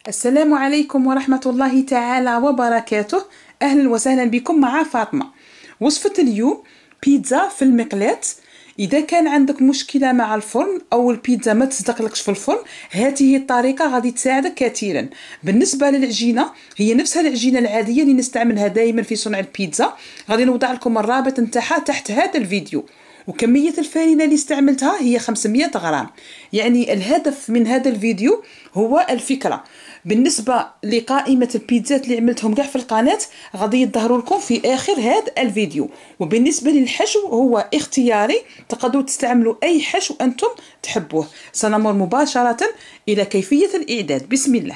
السلام عليكم ورحمة الله تعالى وبركاته. أهلا وسهلا بكم مع فاطمة. وصفة اليوم بيتزا في المقلاة. إذا كان عندك مشكلة مع الفرن أو البيتزا ما تصدقلكش في الفرن، هذه الطريقة غادي تساعدك كثيرا. بالنسبة للعجينة هي نفسها العجينة العادية اللي نستعملها دائما في صنع البيتزا. غادي نوضع لكم الرابط نتاعها تحت هذا الفيديو. وكمية الفارينة اللي استعملتها هي 500 غرام. يعني الهدف من هذا الفيديو هو الفكرة. بالنسبة لقائمة البيتزات اللي عملتهم كاع في القناة غادي يظهروا لكم في آخر هذا الفيديو. وبالنسبة للحشو هو اختياري، تقدروا تستعملوا أي حشو أنتم تحبوه. سنمر مباشرة إلى كيفية الإعداد. بسم الله.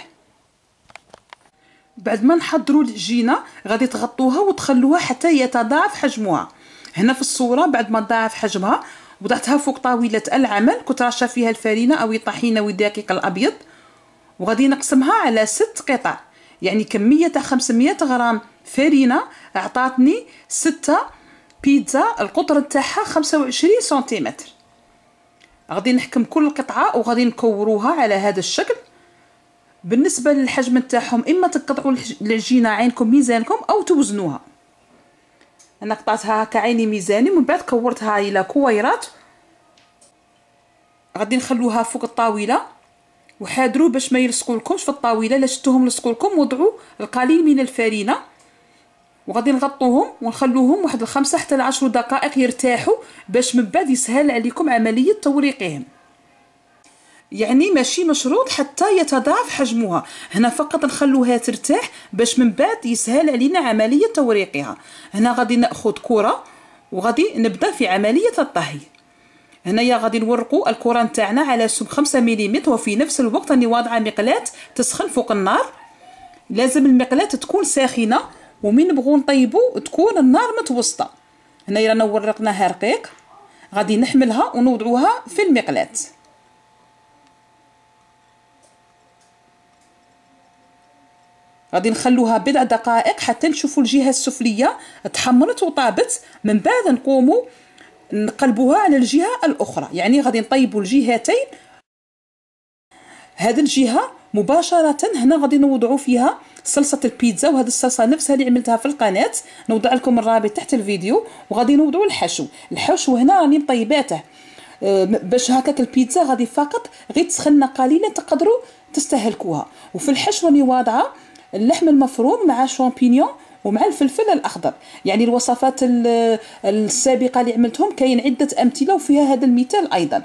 بعد ما نحضروا العجينة غادي تغطوها وتخلوها حتى يتضاعف حجمها. هنا في الصورة بعد ما تضاعف حجمها وضعتها فوق طاولة العمل، كنت رشه فيها الفرينة أو الطحينة والدقيق الأبيض، وغادي نقسمها على 6 قطع. يعني كمية تاع 500 غرام فرينة أعطاتني 6 بيتزا القطر تاعها 25 سنتيمتر. غادي نحكم كل قطعة وغادي نكوروها على هذا الشكل. بالنسبة للحجم تاعهم إما تقطعوا العجينة عينكم ميزانكم أو توزنوها. أنا قطعتها هكا عيني ميزاني ومن بعد كورتها إلى كويرات. غادي نخلوها فوق الطاولة وحاذروا باش ما يلصقوا لكمش في الطاولة. لا شفتوهم لصقوا لكم وضعوا القليل من الفرينة وغادي نغطوهم ونخلوهم واحد 5 حتى 10 دقائق يرتاحوا باش من بعد يسهل عليكم عملية توريقهم. يعني ماشي مشروط حتى يتضاعف حجمها، هنا فقط نخلوها ترتاح باش من بعد يسهل علينا عملية توريقها. هنا غادي ناخذ كرة وغادي نبدا في عملية الطهي. هنايا غادي نورقوا الكرة نتاعنا على سمك 5 ملم، وفي نفس الوقت راني واضعه مقلاة تسخن فوق النار. لازم المقلاة تكون ساخنة ومن نبغوا نطيبوا تكون النار متوسطة. هنايا رانا ورقناها رقيق، غادي نحملها ونوضعوها في المقلاة. غادي نخلوها بضع دقائق حتى نشوفوا الجهة السفلية تحمرت وطابت. من بعد نقوموا نقلبوها على الجهة الأخرى، يعني غادي نطيبوا الجهتين. هذه الجهة مباشرة هنا غادي نوضعوا فيها صلصة البيتزا، وهذه الصلصة نفسها اللي عملتها في القناة، نوضع لكم الرابط تحت الفيديو. وغادي نوضعوا الحشو هنا راني مطيباته باش هكاك البيتزا غادي فقط غير تسخن قليلا تقدروا تستهلكوها. وفي الحشو راني واضعه اللحم المفروم مع شامبينيون ومع الفلفل الاخضر. يعني الوصفات السابقه اللي عملتهم كاين عده امثله وفيها هذا المثال ايضا.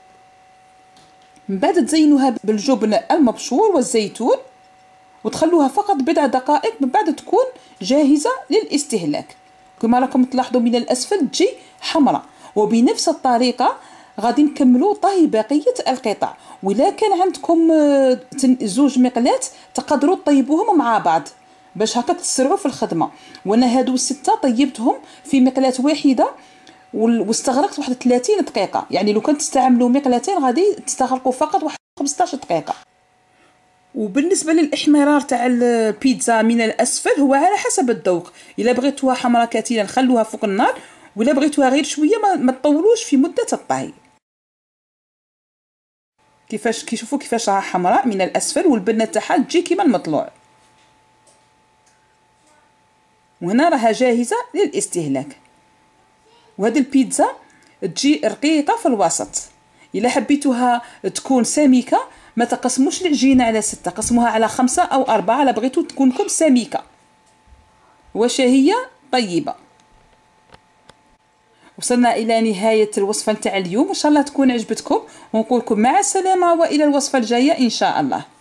من بعد تزينوها بالجبن المبشور والزيتون وتخلوها فقط بضع دقائق، من بعد تكون جاهزه للاستهلاك. كما راكم تلاحظوا من الاسفل تجي حمراء. وبنفس الطريقه غادي نكملوا طهي بقيه القطع. ولا كان عندكم زوج مقلات تقدروا تطيبوهم مع بعض باش هكا تسرعوا في الخدمه. وانا هادو 6 طيبتهم في مقلاة واحده واستغرقت واحد 30 دقيقه. يعني لو كنت تستعملوا مقلتين غادي تستغرقوا فقط واحد 15 دقيقه. وبالنسبه للاحمرار تاع البيتزا من الاسفل هو على حسب الذوق. الا بغيتوها حمراء كثيرا نخلوها فوق النار، ولا بغيتوها غير شويه ما تطولوش في مده الطهي. كيشوفوا كيفاش راها حمراء من الاسفل والبنه تاعها تجي كيما المطلوع. وهنا راها جاهزه للاستهلاك. وهذه البيتزا تجي رقيقه في الوسط. الا حبيتوها تكون سميكه ما تقسموش العجينه على 6، قسموها على 5 أو 4 الا بغيتو تكون لكم سميكه وشهيه طيبه. وصلنا الى نهايه الوصفه نتاع اليوم، ان شاء الله تكون عجبتكم، ونقول لكم مع السلامه والى الوصفه الجايه ان شاء الله.